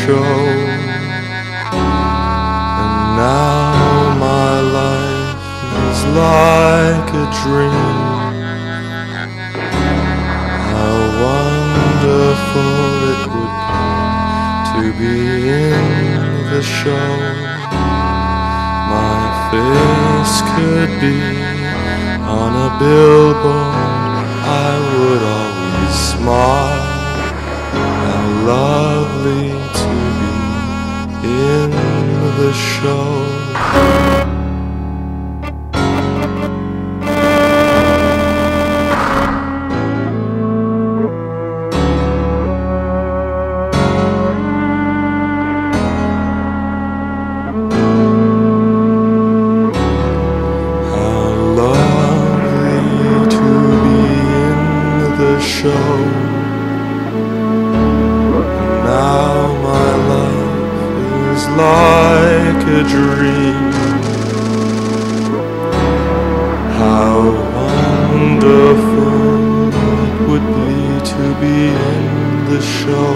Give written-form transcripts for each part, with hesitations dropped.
show. And now my life is like a dream. How wonderful it would be to be in the show. My face could be on a billboard, I would always smile. How lovely to be in the show. Show. Now my life is like a dream. How wonderful it would be to be in the show.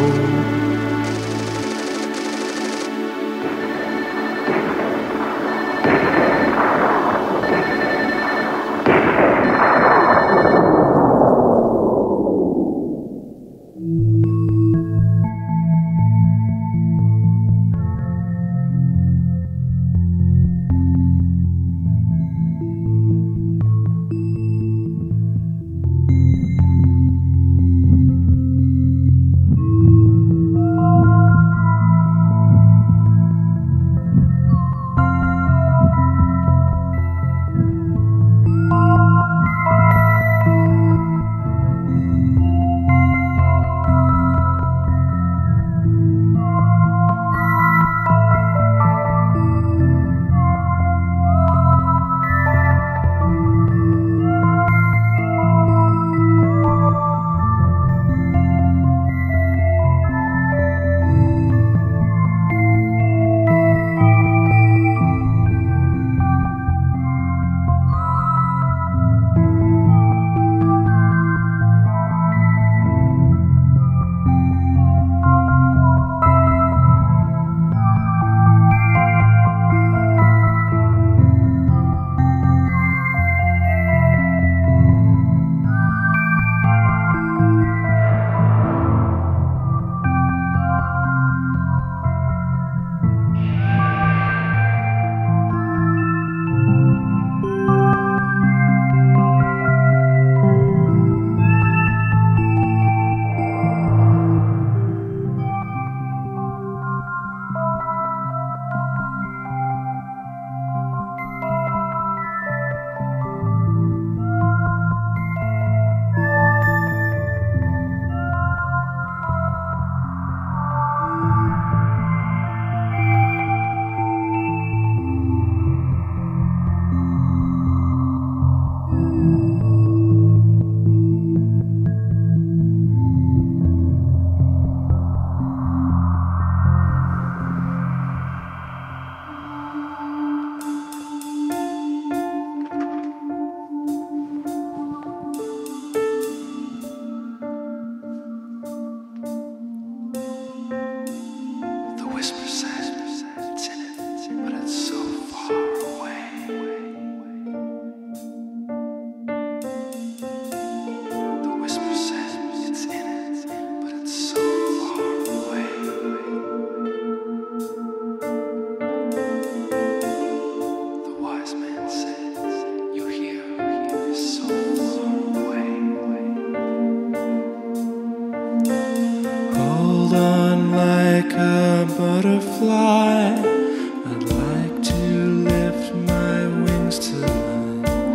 Like a butterfly, I'd like to lift my wings tonight.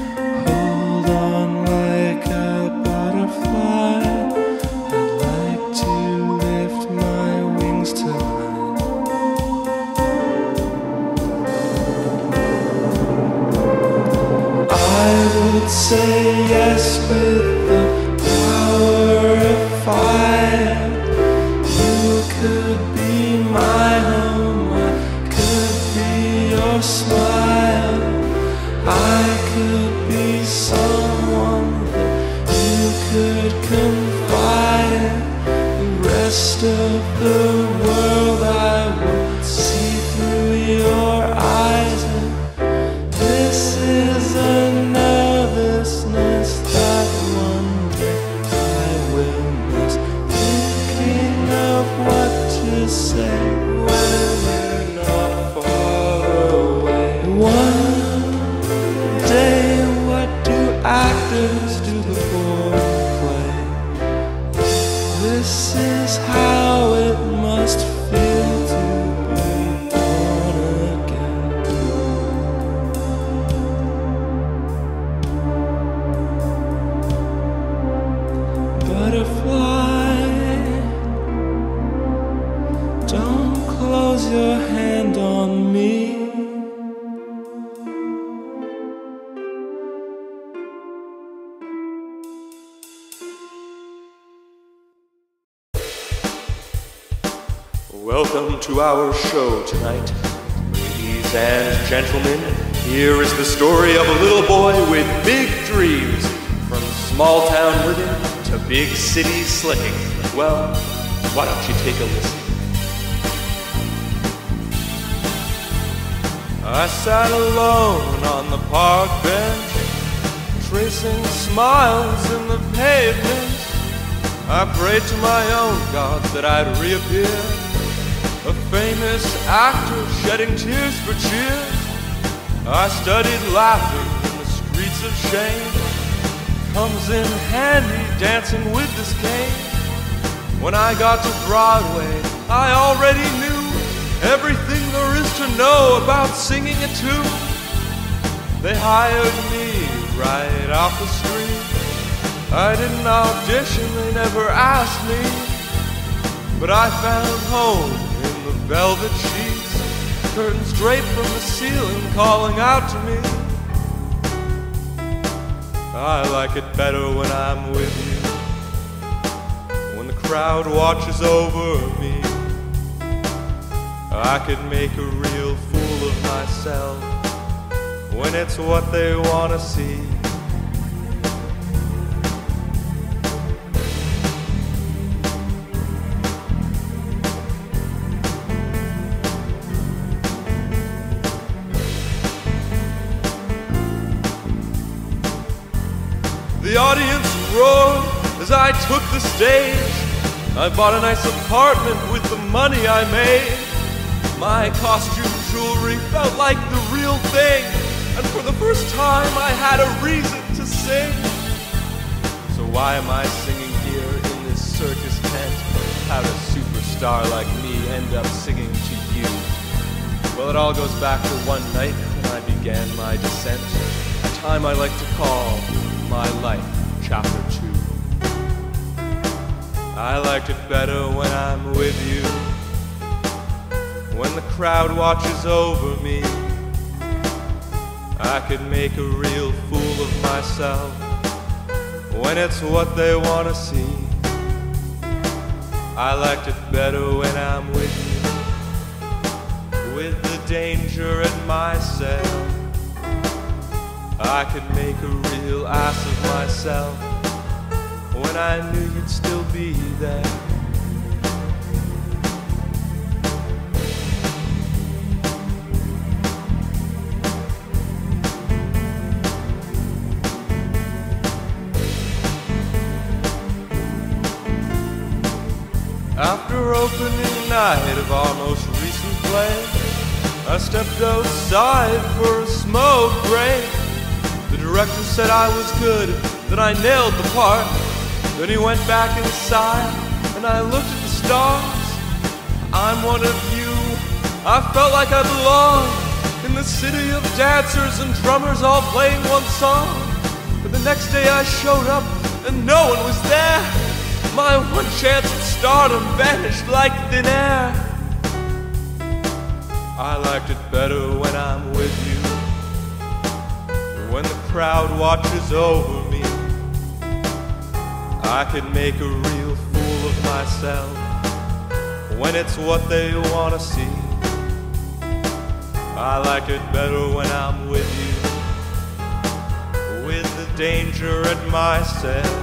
Hold on like a butterfly, I'd like to lift my wings tonight. I would say yes with the power of fire. Could be my home, I could be your smile, I could be someone that you could confide in. The rest of the world This is how it must feel to be born again. Butterfly, don't close your hand on me. Welcome to our show tonight. Ladies and gentlemen, here is the story of a little boy with big dreams. From small town living to big city slicking. Well, why don't you take a listen? I sat alone on the park bench, tracing smiles in the pavement. I prayed to my own gods that I'd reappear, a famous actor shedding tears for cheers. I studied laughing in the streets of shame. Comes in handy dancing with this cane. When I got to Broadway, I already knew everything there is to know about singing a tune. They hired me right off the street. I didn't audition, they never asked me. But I found home in the velvet sheets, curtains draped from the ceiling calling out to me. I like it better when I'm with you, when the crowd watches over me. I could make a real fool of myself when it's what they want to see. The audience roared as I took the stage. I bought a nice apartment with the money I made. My costume jewelry felt like the real thing, and for the first time I had a reason to sing. So why am I singing here in this circus tent? How does a superstar like me end up singing to you? Well, it all goes back to one night when I began my descent, a time I like to call my life, chapter 2. I liked it better when I'm with you, when the crowd watches over me. I could make a real fool of myself when it's what they want to see. I liked it better when I'm with you, with the danger at my cell. I could make a real ass of myself when I knew you'd still be there. After opening night of our most recent play, I stepped outside for a smoke break. The director said I was good, that I nailed the part. Then he went back inside, and I looked at the stars. I'm one of you. I felt like I belonged in the city of dancers and drummers all playing one song. But the next day I showed up, and no one was there. My one chance at stardom vanished like thin air. I liked it better when I'm with you, when the crowd watches over me. I could make a real fool of myself when it's what they want to see. I like it better when I'm with you, with the danger at my cell.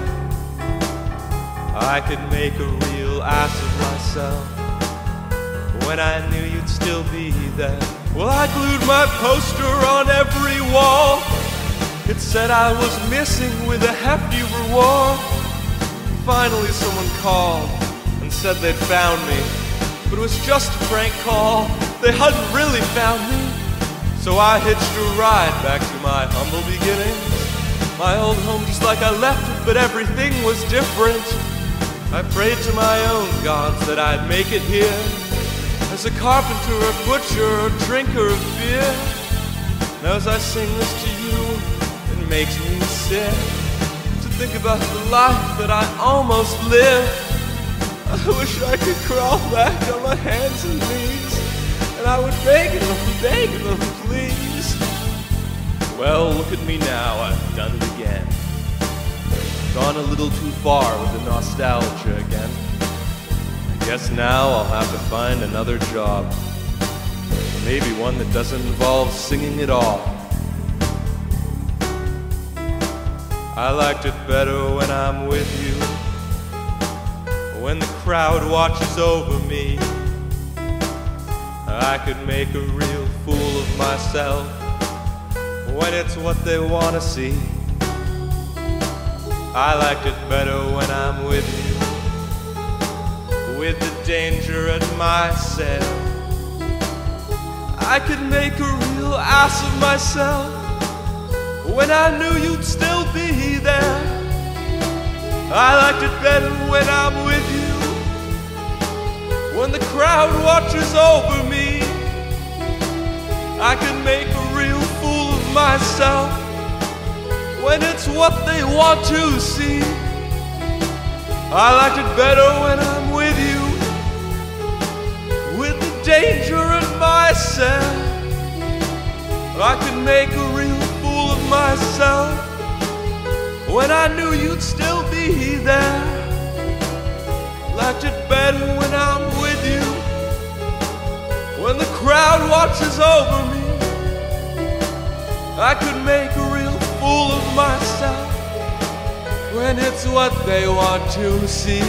I could make a real ass of myself when I knew you'd still be there. Well, I glued my poster on every wall. It said I was missing with a hefty reward. Finally someone called and said they'd found me, but it was just a prank call. They hadn't really found me. So I hitched a ride back to my humble beginnings, my old home just like I left it, but everything was different. I prayed to my own gods that I'd make it here as a carpenter, a butcher, or a drinker of beer. Now as I sing this to you, it makes me sick to think about the life that I almost lived. I wish I could crawl back on my hands and knees, and I would beg them, please. Well, look at me now, I've done it again. Gone a little too far with the nostalgia again. I guess now I'll have to find another job. Maybe one that doesn't involve singing at all. I liked it better when I'm with you, when the crowd watches over me. I could make a real fool of myself when it's what they want to see. I liked it better when I'm with you, with the danger at my side. I could make a real ass of myself when I knew you'd still be there. I liked it better when I'm with you, when the crowd watches over me. I can make a real fool of myself when it's what they want to see. I liked it better when I'm with you, with the danger in myself. I could make a real fool of myself when I knew you'd still be there. Liked it better when I'm with you, when the crowd watches over me. I could make a real fool of myself when it's what they want to see.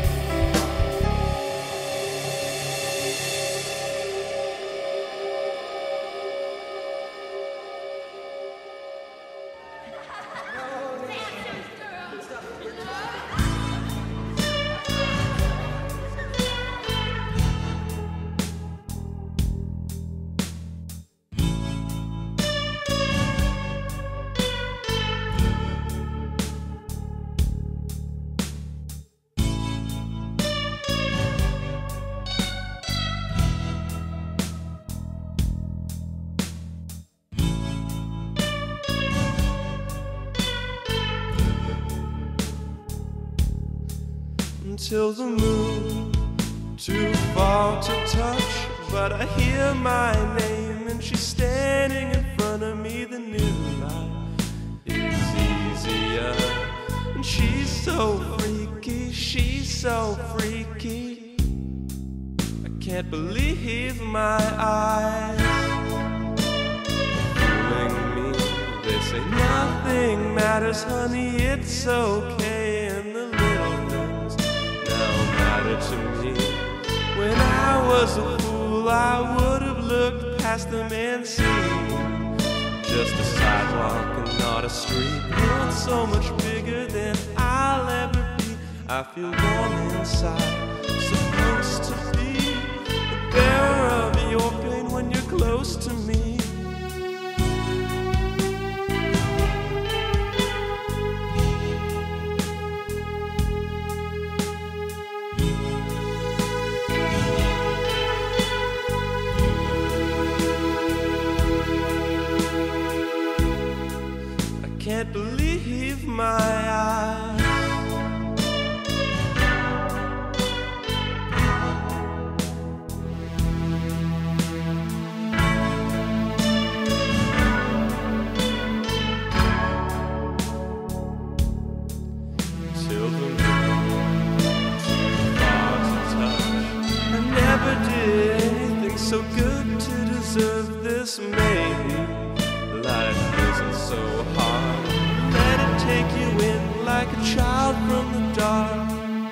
Until the moon, too far to touch, but I hear my name and she's standing in front of me. The new life is easier, and she's so freaky, she's so freaky. I can't believe my eyes fooling me. They say nothing matters, honey, it's okay, and the little things matter to me. When I was a fool, I would have looked past them and seen just a sidewalk and not a street. You're so much bigger than I'll ever be. I feel warm inside, supposed to be the bearer of your pain when you're close to me. Can't believe my eyes. Till the moon, too far to touch. I never did anything so good to deserve this. Maybe life isn't so hard. Let it take you in like a child from the dark.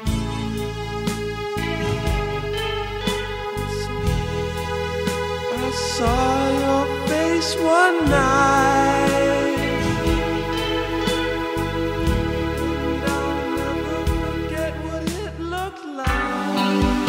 I saw your face one night, and I'll never forget what it looked like.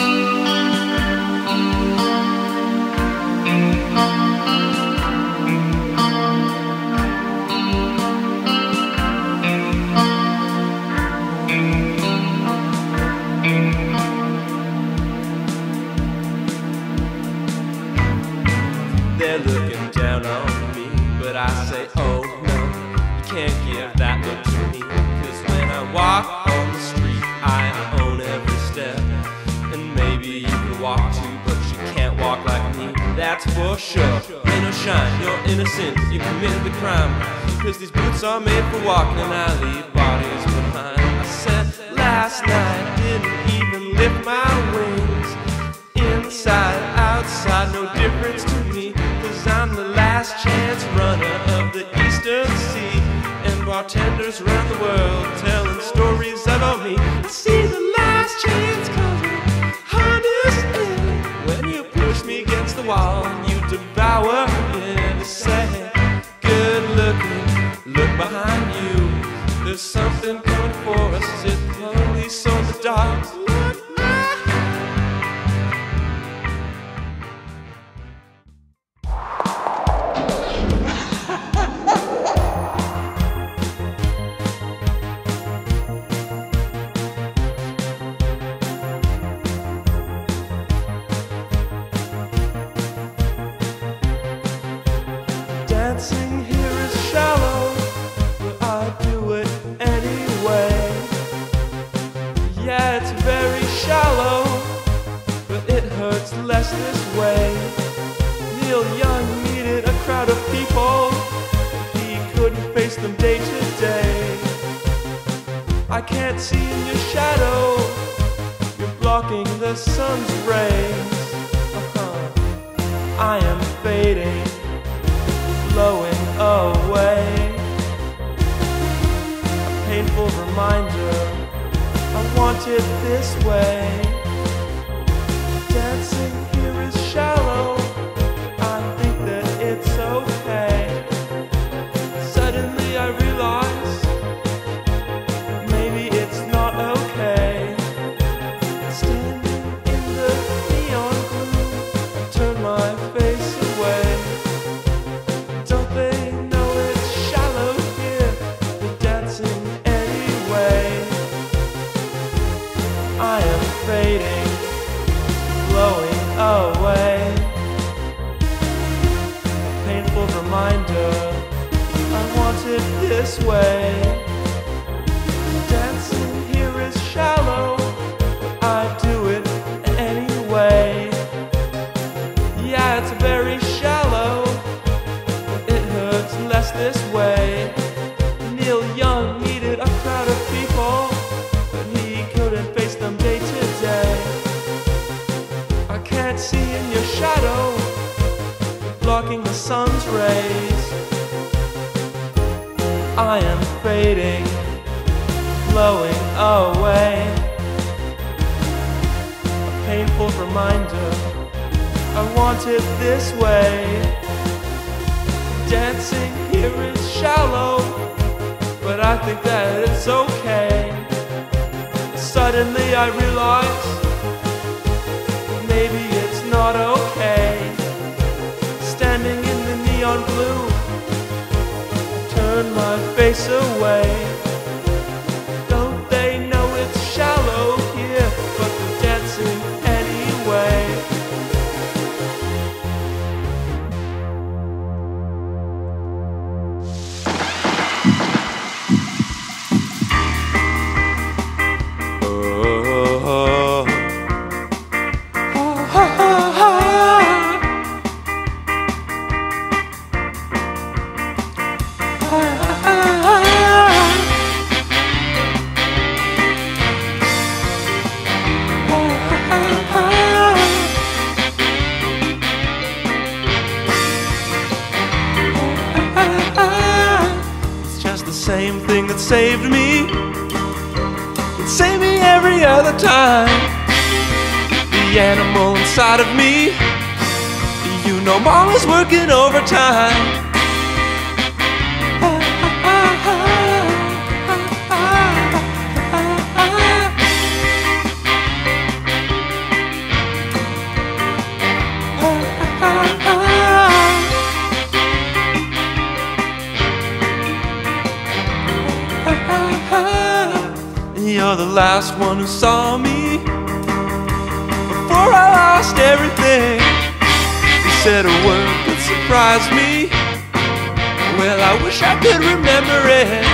that's for sure. Rain or shine, you're innocent, you committed the crime. Cause these boots are made for walking and I leave bodies behind. I said last night, didn't even lift my wings. Inside, outside, no difference to me. Cause I'm the last chance runner of the Eastern Sea. And bartenders around the world telling stories about me. See the last chance coming, understand. When you push me against the wall and you devour it. Say, good looking, look behind you. There's something coming for us. Is it police or the dogs? Dancing here is shallow, but I do it anyway. Yeah, it's very shallow, but it hurts less this way. Neil Young needed a crowd of people, he couldn't face them day to day. I can't see in your shadow, you're blocking the sun's rays. I am fading, blowing away. A painful reminder, I want it this way. Dancing here is shallow, I think that it's okay. Suddenly I realize, maybe it's not okay. Standing in the neon gloom, I turn my face away. Don't they know it's shallow here? They're dancing anyway. I am fading, blowing away. A painful reminder, I want it this way. Dancing here is shallow, but I do it anyway. Yeah, it's very shallow, less this way. Neil Young needed a crowd of people, but he couldn't face them day to day. I can't see in your shadow, blocking the sun's rays. I am fading, blowing away. A painful reminder, I want it this way. Dancing here is shallow, but I think that it's okay. Suddenly I realize, maybe it's not okay. Standing in the neon blue, I turn my face away. Don't they know it's shallow here, but they're dancing anyway. Same thing that saved me, it saved me every other time. The animal inside of me, you know Mama's working overtime. You're the last one who saw me before I lost everything. You said a word that surprised me. Well, I wish I could remember it.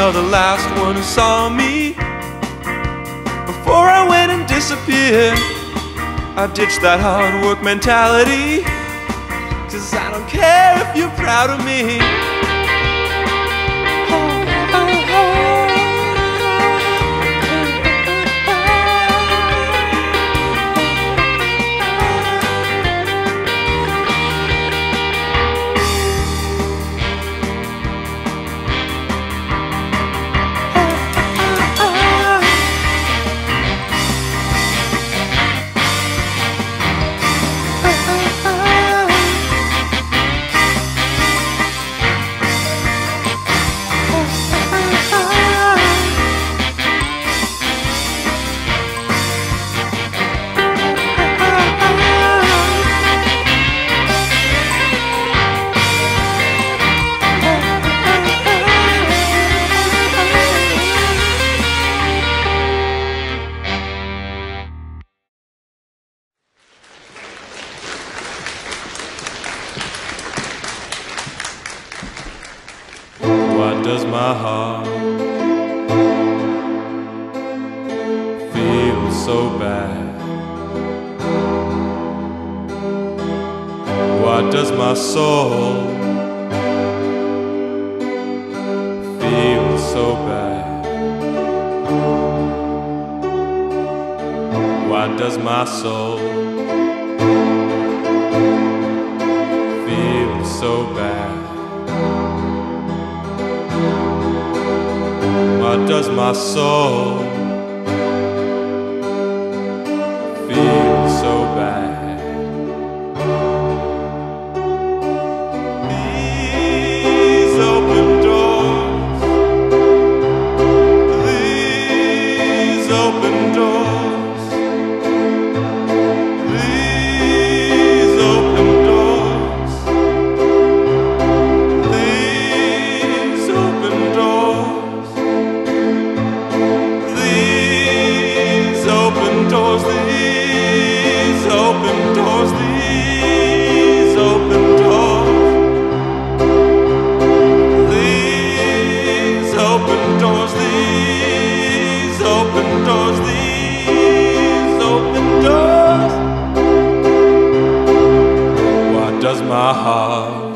you're the last one who saw me. Before I went and disappeared, I ditched that hard work mentality, 'cause I don't care if you're proud of me. Why does my heart feel so bad? Why does my soul feel so bad? Why does my soul feel so bad? Why does my soul feel so bad? Please open doors. Please open doors. Please open doors. Please open doors. These open doors, these open doors, these open doors. These open doors, these open doors, these open doors. Why does my heart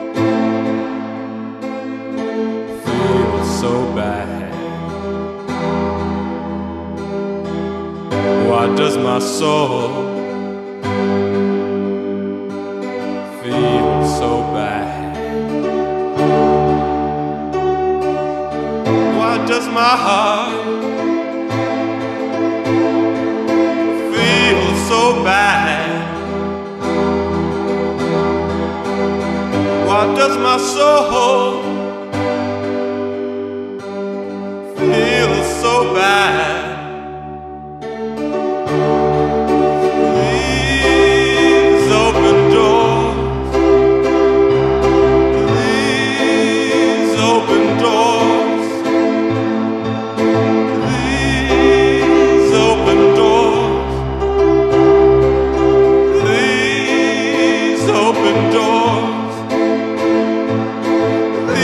feel so bad? Why does my soul feel so bad? Why does my heart feel so bad? Why does my soul feel so bad? Open doors.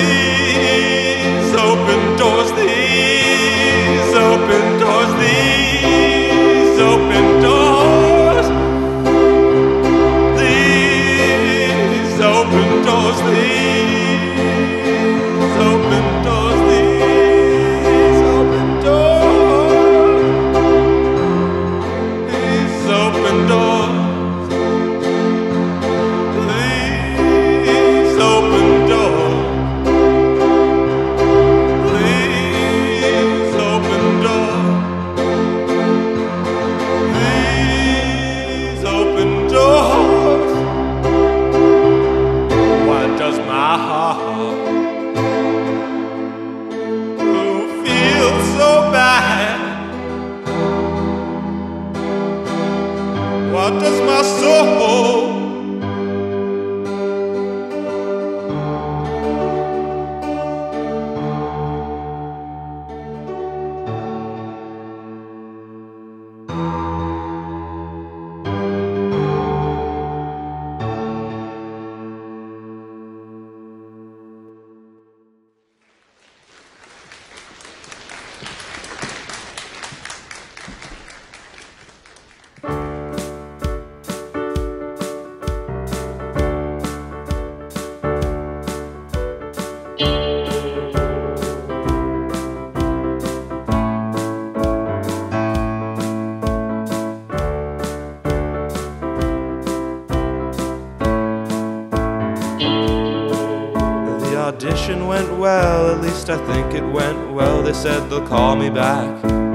went well, at least I think it went well. They said they'll call me back,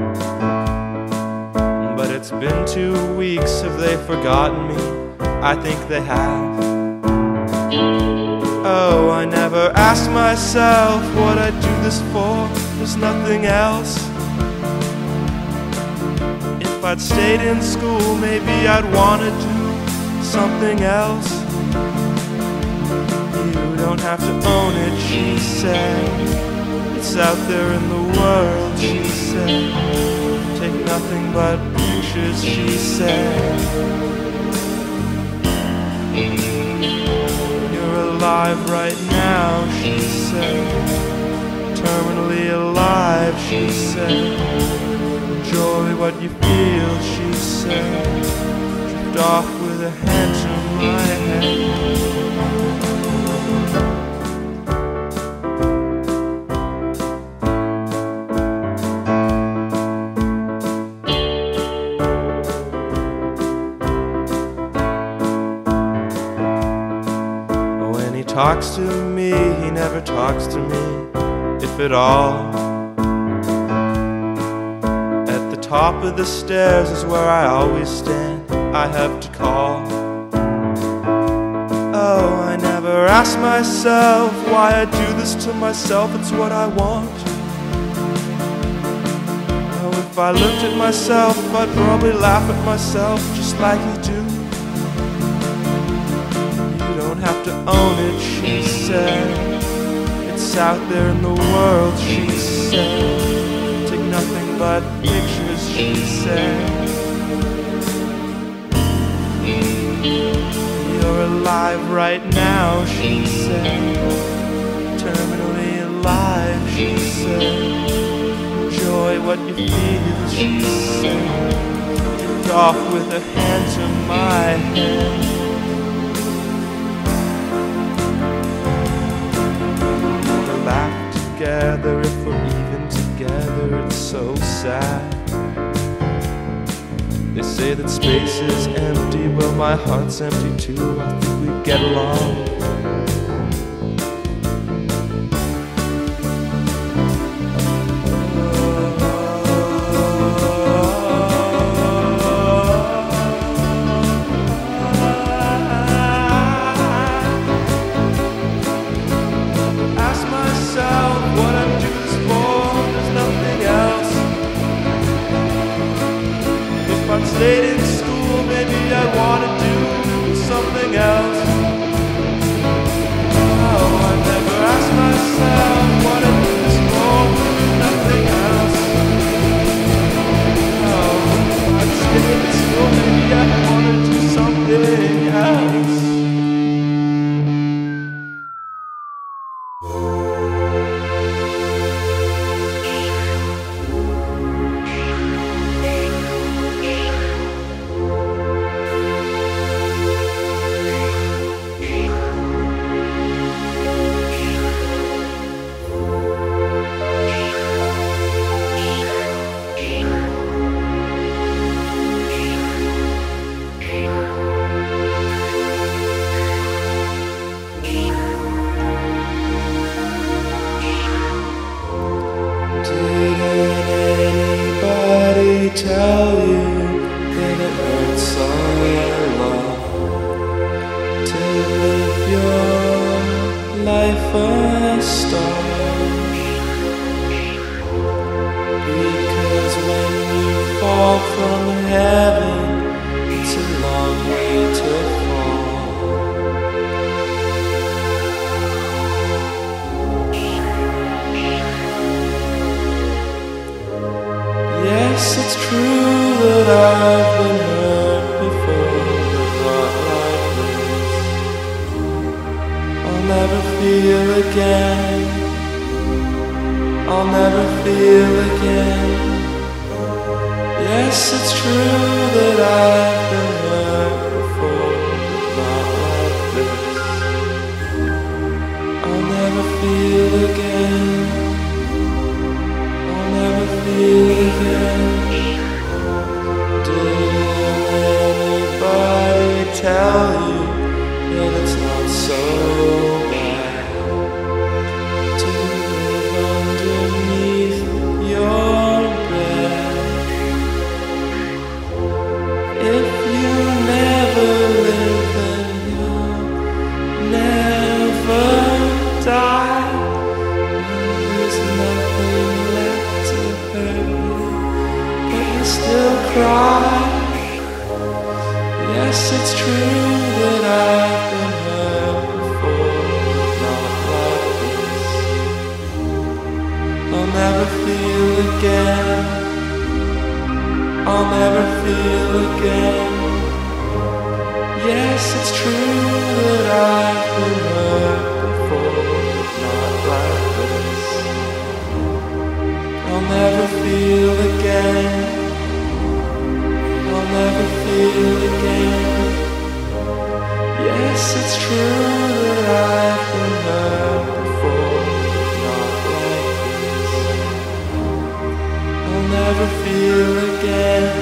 but it's been 2 weeks. Have they forgotten me? I think they have. Oh, I never asked myself what I'd do this for. There's nothing else. If I'd stayed in school, maybe I'd want to do something else. You don't have to own it, she said. It's out there in the world, she said. Take nothing but pictures, she said. You're alive right now, she said. Terminally alive, she said. Enjoy what you feel, she said. Drift off with a hand to my head. When he talks to me, he never talks to me, if at all. At the top of the stairs is where I always stand. I have to call. Oh, I never ask myself why I do this to myself. It's what I want. Oh, if I looked at myself, I'd probably laugh at myself just like you do. You don't have to own it, she said. It's out there in the world, she said. Take nothing but pictures, she said. You're alive right now, she said. Terminally alive, she said. Enjoy what you feel, she said. Drift off with her hand to my head. We'll laugh together if we're even together. It's so sad. They say that space is empty, well my heart's empty too. I think we'd get along. Ask myself what I'd do this for. There's nothing else. If I'd stayed in school, maybe I'd want to do something else. Oh, I never asked myself what I'd do this for. Nothing else. Oh, if I'd stayed in school, maybe I'd want to do something else. Tell you that it hurts a lot to live your life a star. Because when you fall from heaven, it's a long way to fall. Yes, it's true that I've been hurt before, but not like this. I'll never feel again. I'll never feel again. Yes, it's true that I've been hurt before, but not like this. I'll never feel again. Never feel again. Did anybody tell you that it's not so bad to again. I'll never feel again. Yes, it's true that I've been hurt before, not like this. I'll never feel again. I'll never feel again. Yes, it's true that I've been hurt before, not like this. I'll never feel again.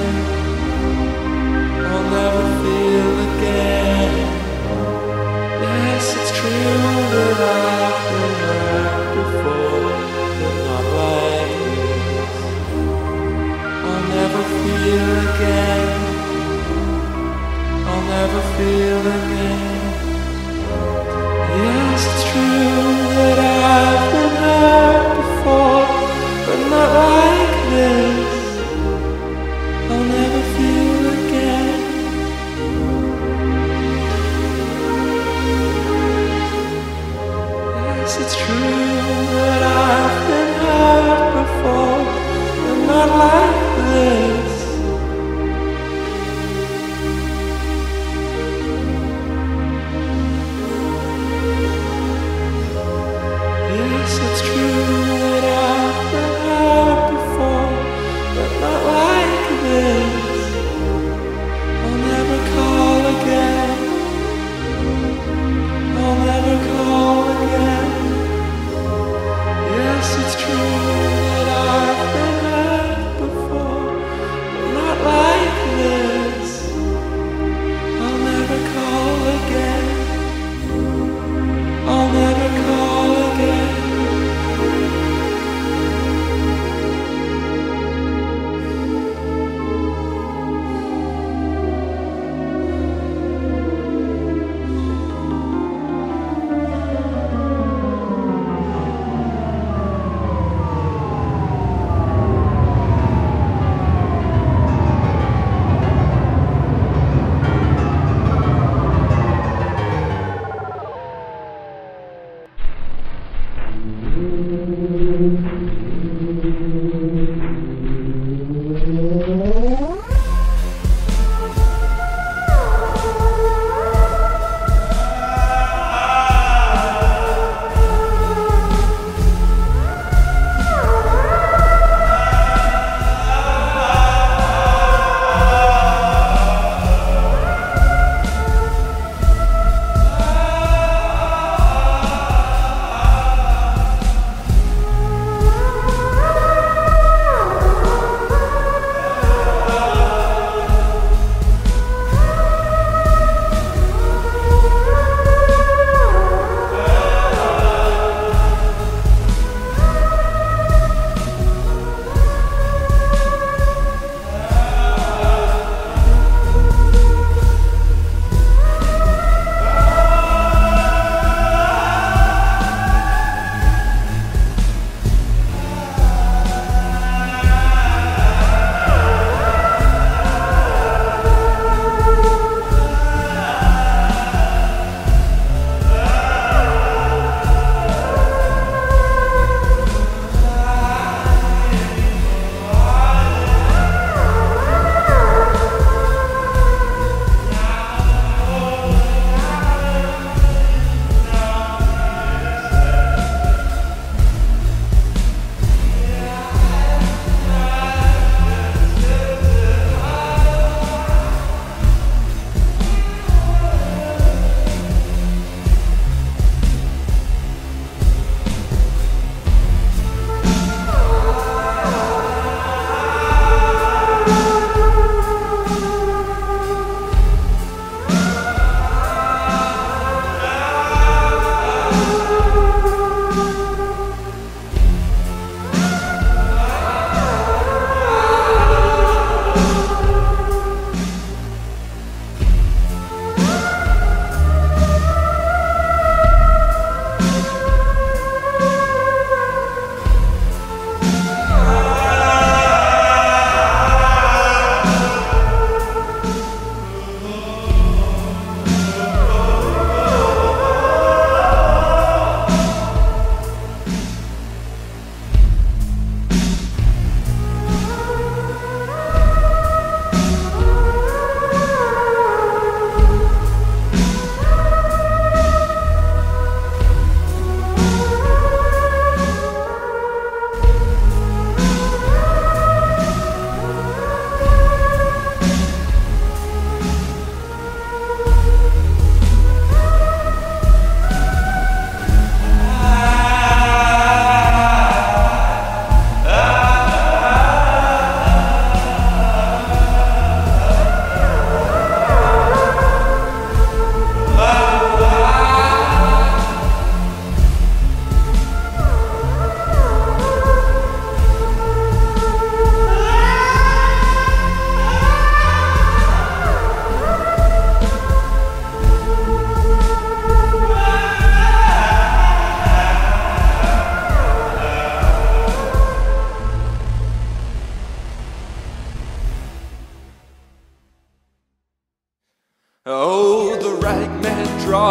I'll never feel again. Yes, it's true that I've been hurt before, but not like this. I'll never feel again. I'll never feel again. Yes, it's true that I've been hurt before, but not like this. I'll never feel again. Yes, it's true that I've been hurt before, but not like this.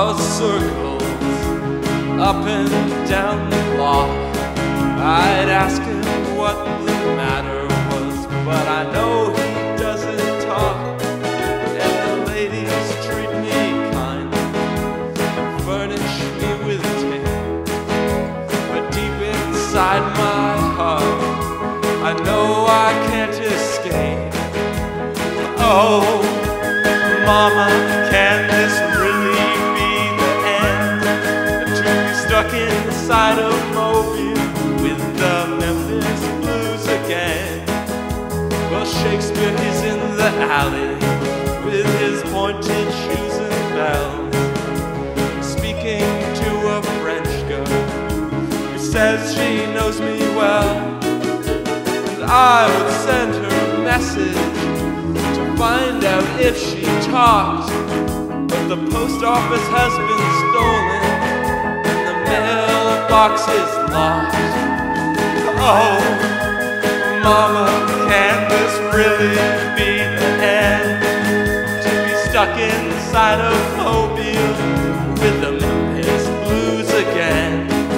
draw circles up and down the block. I'd ask him what the matter was, but I know he doesn't talk. And the ladies treat me kind and furnish me with tape. But deep inside my heart, I know I can't escape. Oh, Mama, can this really be the end? To be stuck inside of Mobile with the Memphis Blues again. Well, Shakespeare, he's in the alley with his pointed shoes and bells, speaking to a French girl who says she knows me well. And I would send her a message to find out if she talked, but the post office has been stolen and the mailbox is locked. Oh, Mama, can this really be the end? To be stuck inside of Mobile with the Memphis Blues again.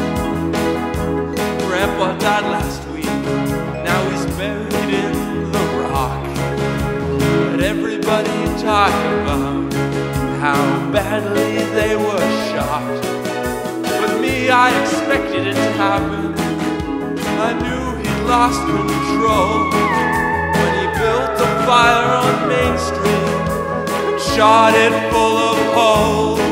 Grandpa died last week, now he's buried in the rock. But everybody talked about how badly they were shocked. But me, I expected it to happen. I knew he'd lost control when he built the fire on Main Street and shot it full of holes.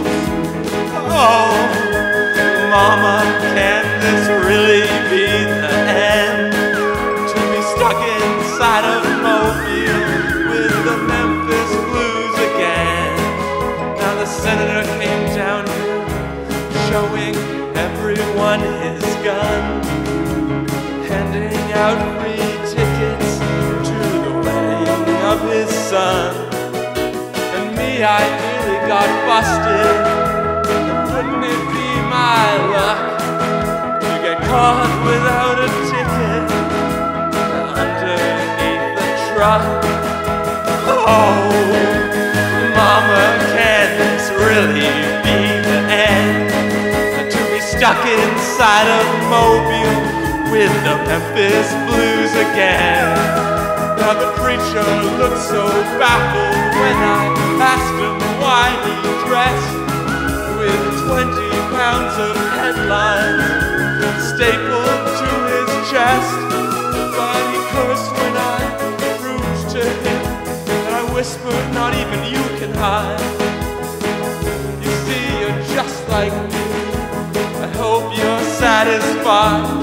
Oh, Mama, can this really be the end? To be stuck inside of Mobile with the Memphis Blues again. Now the senator came down here showing everyone his gun, handing out free tickets to the wedding of his son. And me, I nearly got busted. Wouldn't it be my luck to get caught without a ticket underneath the truck? Oh, Mama, can this really be the end? To be stuck inside of Mobile with the Memphis Blues again. Now the preacher looked so baffled when I asked him why he dressed with 20 pounds of headlines stapled to his chest. But he cursed when I proved to him, and I whispered, not even you can hide. You see, you're just like me, I hope you're satisfied.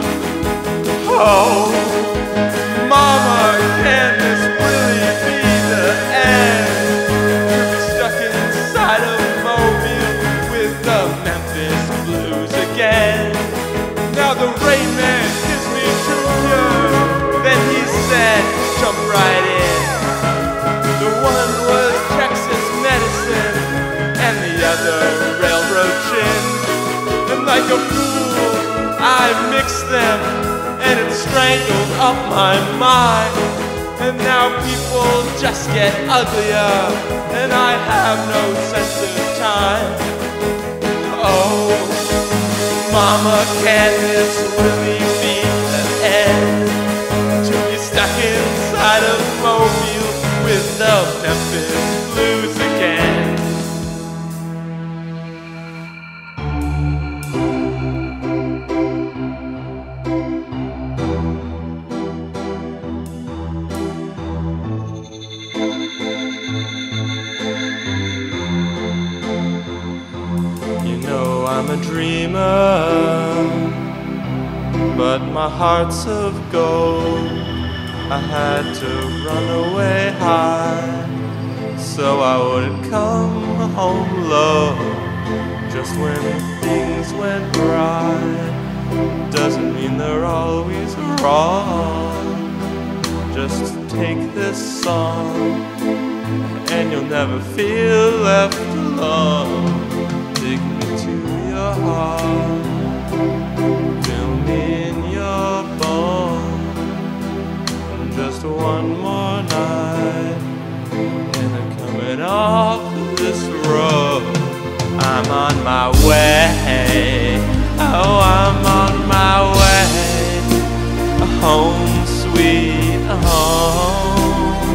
Oh, Mama, can this really be the end? To be stuck inside of Mobile with the Memphis Blues again. Now the Rain Man gives me Junior, then he said, jump right in. The one was Texas medicine and the other railroad gin. And like a fool, I mixed them and it strangled up my mind. And now people just get uglier and I have no sense of time. Oh, Mama, can this really be the end? To be stuck inside of Mobile with the Memphis Blues again. I'm a dreamer, but my heart's of gold. I had to run away high, so I wouldn't come home low. Just when things went right, doesn't mean they're always wrong. Just take this song, and you'll never feel left alone. Dig me to your heart, feel me in your bones. Just one more night, and I'm coming off this road. I'm on my way. Oh, I'm on my way home, sweet home.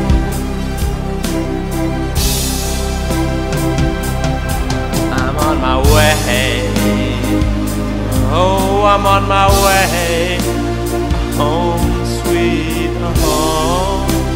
I'm on my way. Oh, I'm on my way home, sweet home.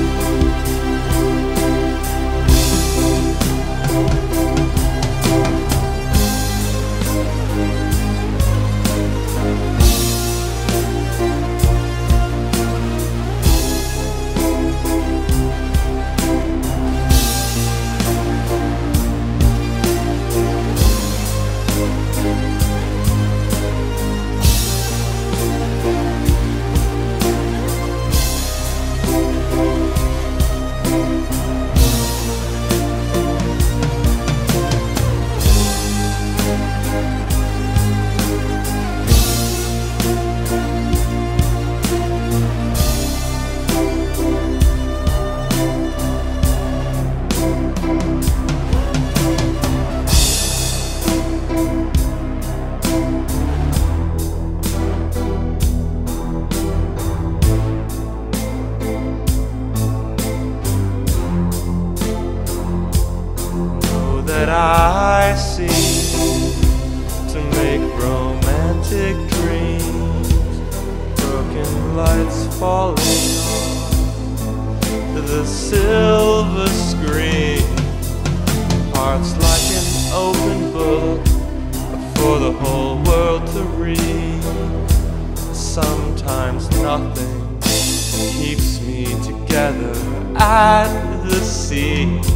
That I see to make romantic dreams, broken lights falling on the silver screen, hearts like an open book for the whole world to read. Sometimes nothing keeps me together at the seams.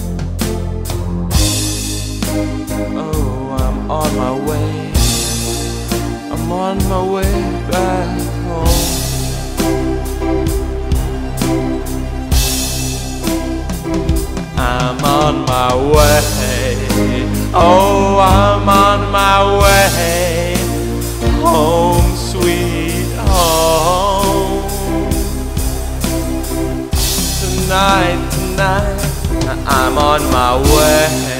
Oh, I'm on my way. I'm on my way back home. I'm on my way. Oh, I'm on my way home, sweet home. Tonight, I'm on my way.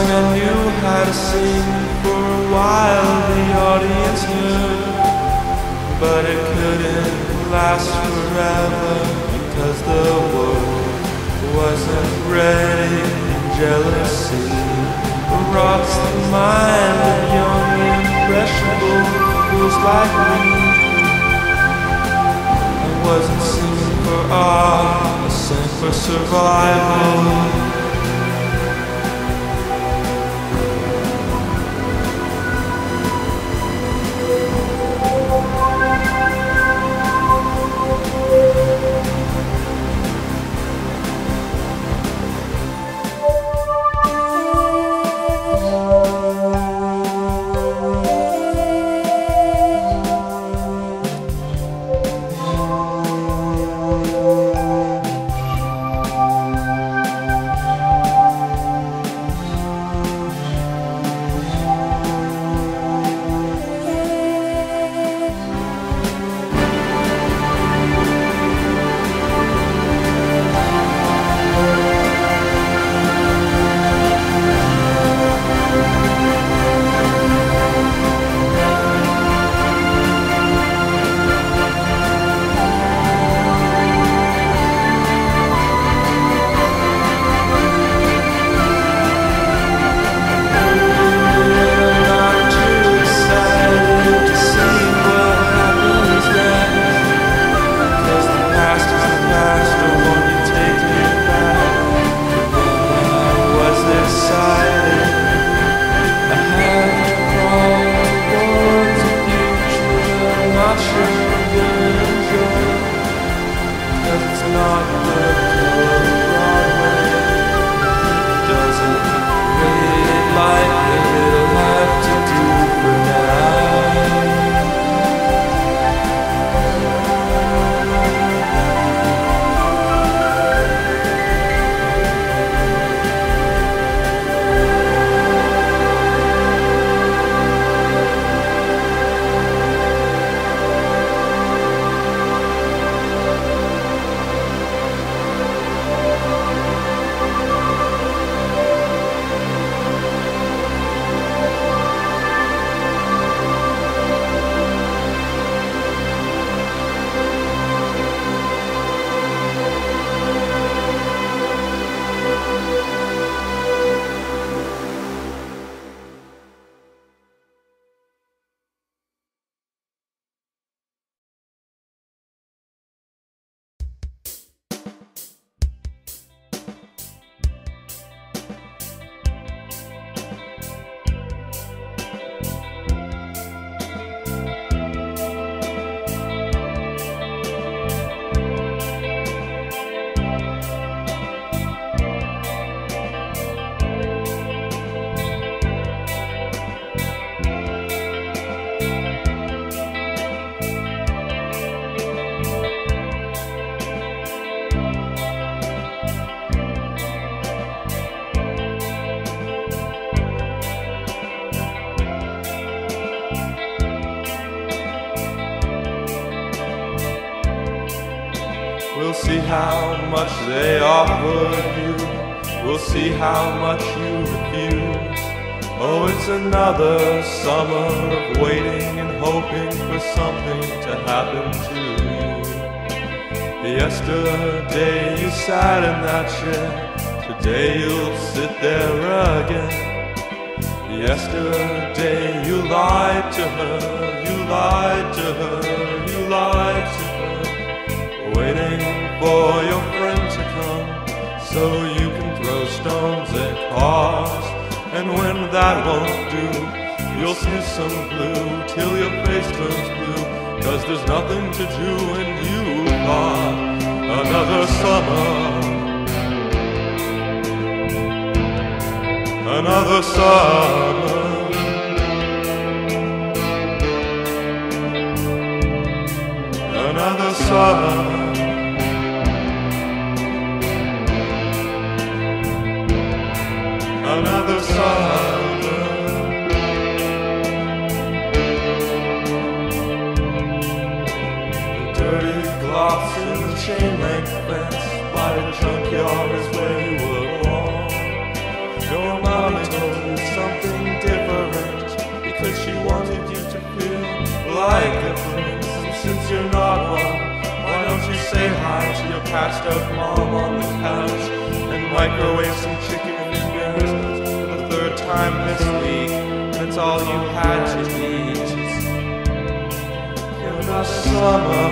song I knew how to sing. For a while the audience heard, but it couldn't last forever, because the world wasn't ready. Jealousy rots the mind of young impressionable fools like me. I wasn't singing for art, I sang for survival. We'll see how much they offered you. We'll see how much you refuse. Oh, it's another summer of waiting and hoping for something to happen to you. Yesterday you sat in that chair. Today you'll sit there again. Yesterday you lied to her. You lied to her. You lied to her. Waiting for your friend to come so you can throw stones at cars. And when that won't do, you'll sniff some glue till your face turns blue, 'cause there's nothing to do and you thought another summer, another summer, another summer, another summer. The dirty glass in the chain link fence by the junkyard is where you were born. Your mommy told passed out mom on the couch and microwave some chicken fingers for the third time this week, and it's all you had to eat. Another summer,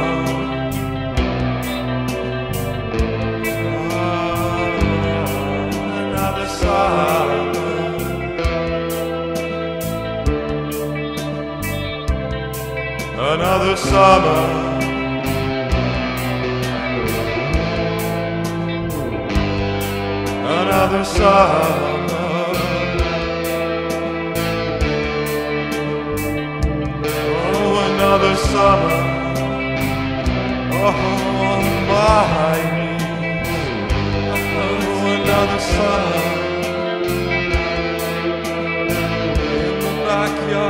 another summer, another summer, another summer, oh, another summer, oh, my knees, oh, another summer, in the backyard.